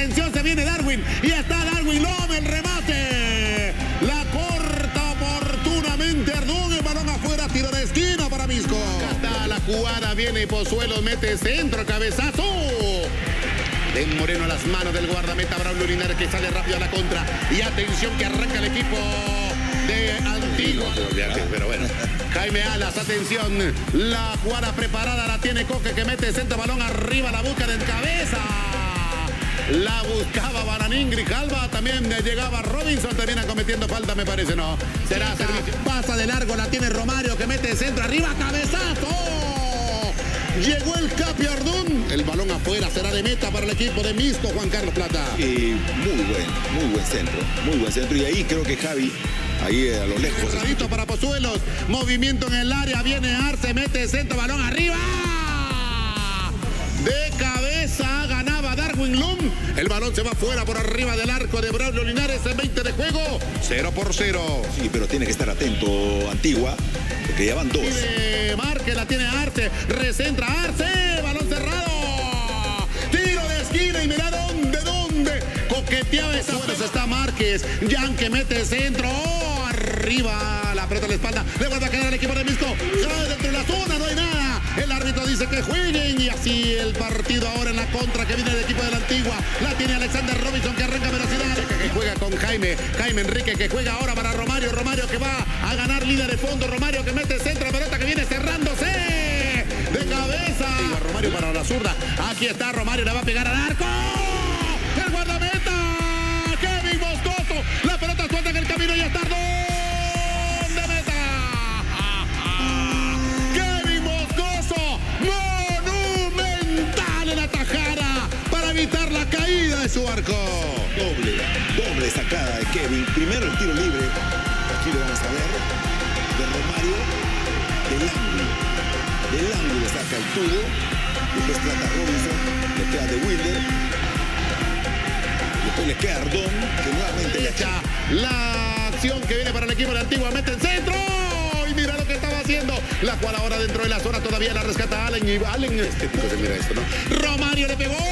atención, se viene Darwin. Y está Darwin Lom, el remate. La corta oportunamente Ardón, el balón afuera, tiro de esquina para Misco. Acá está la jugada, viene Pozuelos, mete centro, cabezazo. De Moreno a las manos del guardameta Braulio Linares, que sale rápido a la contra. Y atención que arranca el equipo de Antigua. Pero bueno, Jaime Alas, atención. La jugada preparada la tiene Coque, que mete centro, balón arriba, la busca de cabeza. La buscaba Bananín, Grijalva, también llegaba Robinson, termina cometiendo falta, me parece, no. Será servicio. Pasa de largo, la tiene Romario, que mete centro, arriba, cabezazo. Llegó el Capi Ardón. El balón afuera, será de meta para el equipo de Misco, Juan Carlos Plata. Muy buen centro, muy buen centro. Y ahí creo que Javi, ahí a lo lejos. Cerradito para Pozuelos, movimiento en el área, viene Arce, mete centro, balón arriba. De cabeza ganaba Darwin Lum. El balón se va fuera por arriba del arco de Braulio Linares en 20 de juego. 0-0. Sí, pero tiene que estar atento Antigua, porque ya van 2. Marque, la tiene Arce, recentra Arce, balón cerrado. Tiro de esquina y mira dónde coqueteaba esa. Está Márquez, Jan que mete centro. Arriba, la pelota a la espalda. Le vuelve a quedar el equipo de Misco. Dentro de la zona no hay nada. El árbitro dice que jueguen y así el partido ahora en la contra que viene del equipo de la Antigua. La tiene Alexander Robinson que arranca velocidad. Que juega con Jaime Enrique que juega ahora para Romario. Romario que va a ganar línea de fondo. Romario que mete centro, pelota que viene cerrándose. De cabeza. Romario para la zurda. Aquí está Romario, le va a pegar al arco. El guardameta. Kevin Moscoso. La pelota suelta en el camino y está Ardón. Evitar la caída de su arco. Doble sacada de Kevin. Primero el tiro libre. Aquí lo vamos a ver. De Romario. Del ángulo saca el tubo. Después trata a Robinson. Le queda de Wilder. Después le queda Ardón, que nuevamente le echa. La acción que viene para el equipo de Antigua. Mete el centro. Y mira lo que estaba haciendo. La cual ahora dentro de la zona todavía la rescata Allen. Y Allen, este tipo se mira esto, ¿no? Romario le pegó.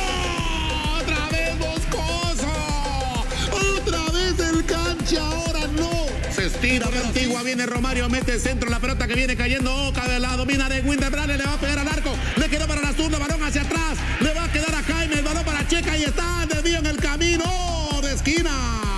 Ahora no. Se estira de Antigua, viene Romario, mete el centro, la pelota que viene cayendo, la domina de Winterbrand, le va a pegar al arco, le quedó para la zurda, balón hacia atrás, le va a quedar a Jaime, el balón para Checa y está desvío en el camino de esquina.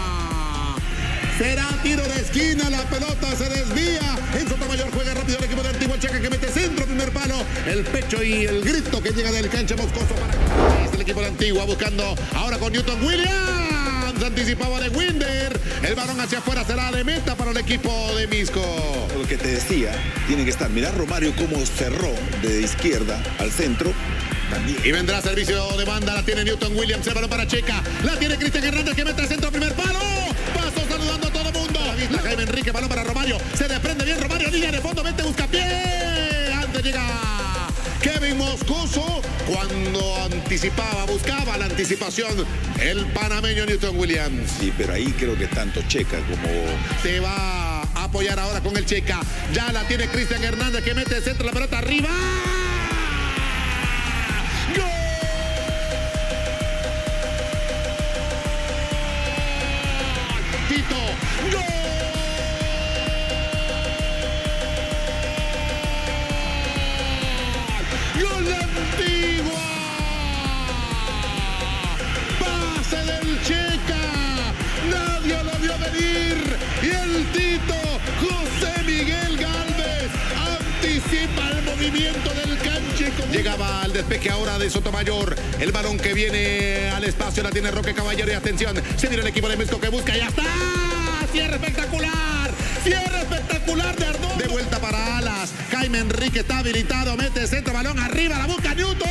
Será tiro de esquina, la pelota se desvía. En Sotomayor juega rápido el equipo de Antigua, Checa que mete centro, primer palo, el pecho y el grito que llega del cancha Moscoso para el equipo de Antigua buscando ahora con Newton Williams. Anticipaba de Winder, el balón hacia afuera será de meta para el equipo de Misco. Lo que te decía, tiene que estar, mirá Romario cómo cerró de izquierda al centro. También. Y vendrá servicio de banda, la tiene Newton Williams, el balón para Checa, la tiene Cristian Hernández que mete el centro, primer palo, paso saludando a todo el mundo. La Jaime Enrique, balón para Romario, se desprende bien Romario, línea de fondo, mete buscapié, antes llega Kevin Moscoso, cuando anticipaba, buscaba la anticipación, el panameño Newton Williams. Sí, pero ahí creo que tanto Checa como... Se va a apoyar ahora con el Checa. Ya la tiene Cristian Hernández que mete el centro, la pelota arriba. ¡Gol! Tito, ¡gol! ¡Gol de Antigua! ¡Pase del Checa! ¡Nadie lo vio venir! Y el Tito, José Miguel Galvez, anticipa el movimiento del canche. Llegaba al despeje ahora de Sotomayor. El balón que viene al espacio la tiene Roque Caballero. Y atención, se viene el equipo de Misco que busca. ¡Ya está! ¡Cierre espectacular! ¡Cierre espectacular de Ardón! De vuelta para Alas. Jaime Enrique está habilitado. Mete centro, balón arriba. La busca Newton.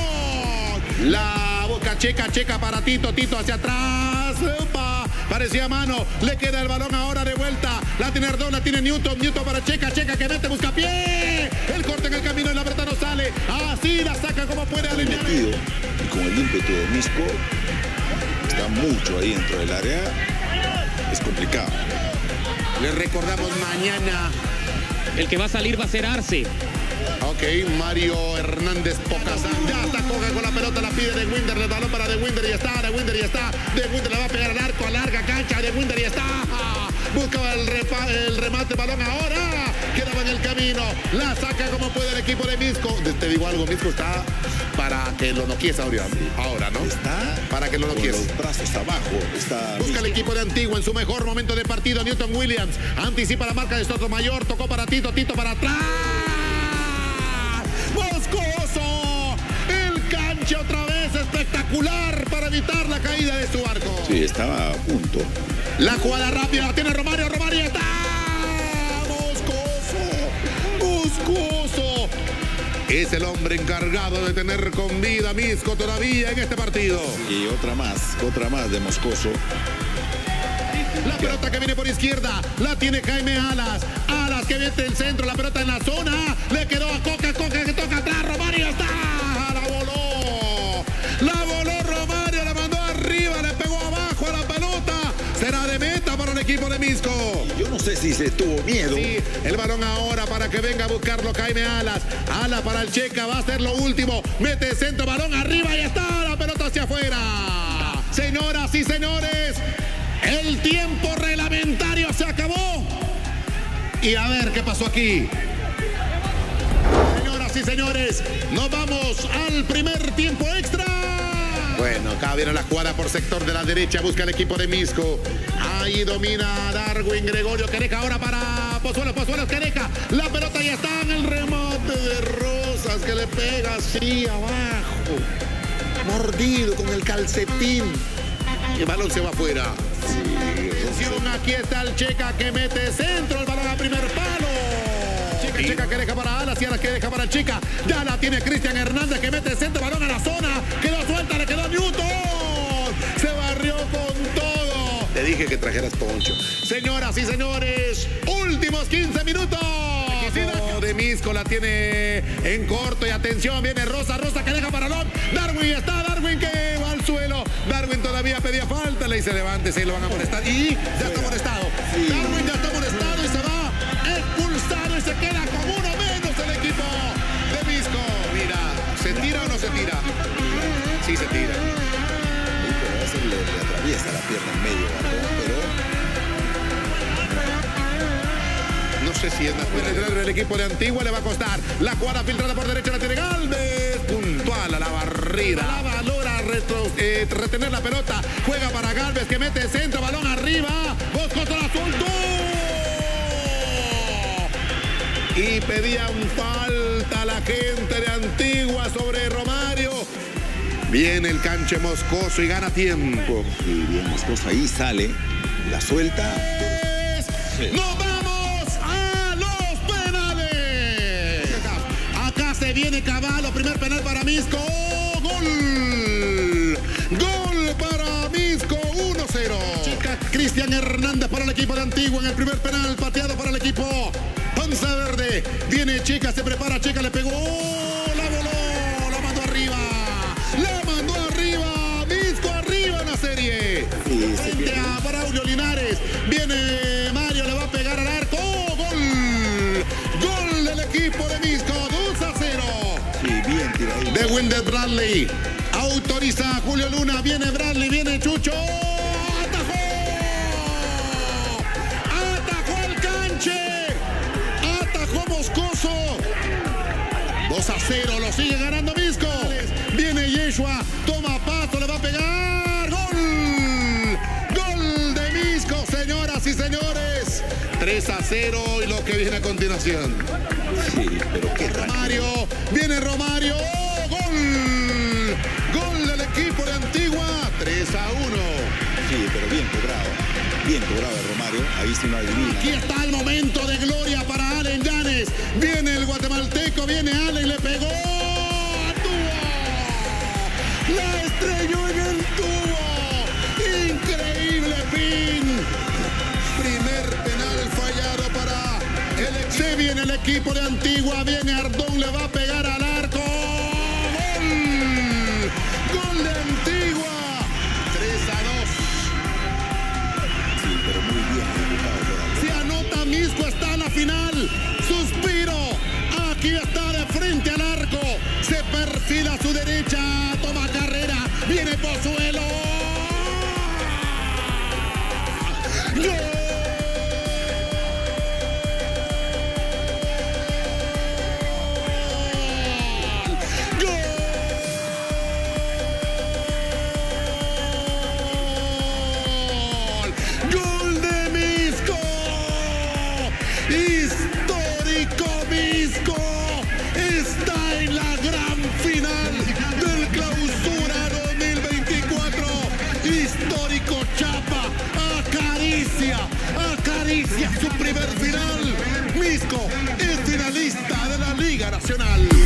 La busca Checa para Tito. Tito hacia atrás. ¡Opa! Parecía mano. Le queda el balón ahora de vuelta. La tiene Ardón, la tiene Newton. Newton para Checa que mete, busca pie. El corte en el camino y la pelota no sale. Así la saca como puede alinear. Y con el ímpetu de Misco, está mucho ahí dentro del área. Es complicado. Les recordamos mañana. El que va a salir va a ser Arce. Ok, Mario Hernández Pocasán. Ya está Coca con la pelota, la pide De Winder, le balón para De Winder y está, De Winder y está. De Winder le va a pegar al arco, a larga cancha, De Winder y está. Busca el remate, balón ahora. Quedaba en el camino, la saca como puede el equipo de Misco. Te digo algo, Misco está para que lo noquies ahora, ¿no? Está para que lo noquies. Con los brazos abajo. Busca el equipo de Antigua en su mejor momento de partido. Newton Williams anticipa la marca de Sotomayor, tocó para Tito, Tito para atrás. Moscoso, el canche otra vez espectacular para evitar la caída de su arco. Sí, estaba a punto. La jugada rápida la tiene Romario, Romario está. Moscoso. Es el hombre encargado de tener con vida a Misco todavía en este partido. Y otra más de Moscoso. La pelota que viene por izquierda, la tiene Jaime Alas. Alas que viene del centro, la pelota en la zona. Le quedó a Coca, Coca que toca atrás, Romario está. La voló Romario, la mandó arriba, le pegó abajo a la pelota. Será de meta para el equipo de Misco. Yo no sé si se tuvo miedo. Sí, el balón ahora para que venga a buscarlo Jaime Alas. Alas para el Checa, va a ser lo último. Mete centro, balón arriba y está la pelota hacia afuera. Señoras y señores, el tiempo reglamentario se acabó. Y a ver qué pasó aquí. Señoras y señores, nos vamos al primer tiempo extra. Bueno, acá viene la jugada por sector de la derecha. Busca el equipo de Misco. Ahí domina Darwin Gregorio Quereca. Ahora para Pozuelos, Quereca. La pelota ya está en el remate de Rosas que le pega así abajo. Mordido con el calcetín. El balón se va afuera. Atención, aquí está el Checa que mete centro. El balón a primer palo. Checa que deja para Alas y Alas que deja para el Checa. Ya la tiene Cristian Hernández que mete centro. Balón a la zona. Quedó suelta, le quedó Newton. Se barrió con todo. Te dije que trajeras poncho. Señoras y señores, últimos 15 minutos. De Misco la tiene en corto y atención, viene Rosa que deja para Lon. Darwin está, Darwin que va al suelo. Darwin todavía pedía falta, le dice levántese y lo van a amonestar. Y ya está amonestado. Sí. Darwin ya está amonestado y se va expulsado y se queda con uno menos el equipo de Misco. Mira, ¿se tira o no se tira? Sí se tira. Sí, pero a veces le atraviesa la pierna en medio, pero no sé si es natural. El equipo de Antigua le va a costar. La jugada filtrada por derecha la tiene Galvez. Puntual a la barrida. La valora retener la pelota. Juega para Galvez que mete centro. Balón arriba. Moscoso la soltó. Y pedían falta a la gente de Antigua sobre Romario. Viene el canche Moscoso y gana tiempo. Y bien Moscoso ahí sale. La suelta. Sí. ¡Nos vamos a los penales! Acá se viene Caballo, primer penal para Misco. ¡Gol! ¡Gol para Misco! 1-0. Cristian Hernández para el equipo de Antigua en el primer penal, pateado para el equipo Panza Verde. Viene Checa, se prepara, Checa le pegó. La voló, la mandó arriba. La mandó arriba. Misco arriba en la serie. Frente a Braulio Linares. Viene Mario, le va a pegar al arco. ¡Gol! ¡Gol del equipo de Misco! 2-0. Sí, bien tiradito. De Winder Bradley. Autoriza a Julio Luna. Viene Bradley, viene Chucho. ¡Atajó! ¡Atajó el canche! ¡Atajó Moscoso! 2-0, lo sigue ganando Misco. Viene Yeshua, toma paso, le va a pegar. ¡Gol! ¡Gol de Misco, señoras y señores! 3-0 y lo que viene a continuación. Sí, pero qué Romario, viene Romario. ¡Gol! ¡Gol del equipo de Antigua! 3-1. Sí, pero bien cobrado. Bien cobrado Romario. Ahí sí no adivina. Aquí está el momento de gloria para Allen Llanes. Viene el guatemalteco, viene Allen, le pegó al tubo. La estrelló en el tubo. Increíble pin. Primer penal fallado para el. Se viene el equipo de Antigua, viene Ardón, le va a pegar al arco. ¡Gol! ¡Gol de Antigua! 3-2. Sí, pero muy bien ejecutado por Ardón. Si anota Misco está en la final. Suspiro. Aquí está de perfila a su derecha, toma carrera, viene Pozuelo. ¡Gol! ¡Gol de Misco! Histórico Misco está en la gran final del Clausura 2024. Histórico Chapa acaricia su primer final. Misco es finalista de la Liga Nacional.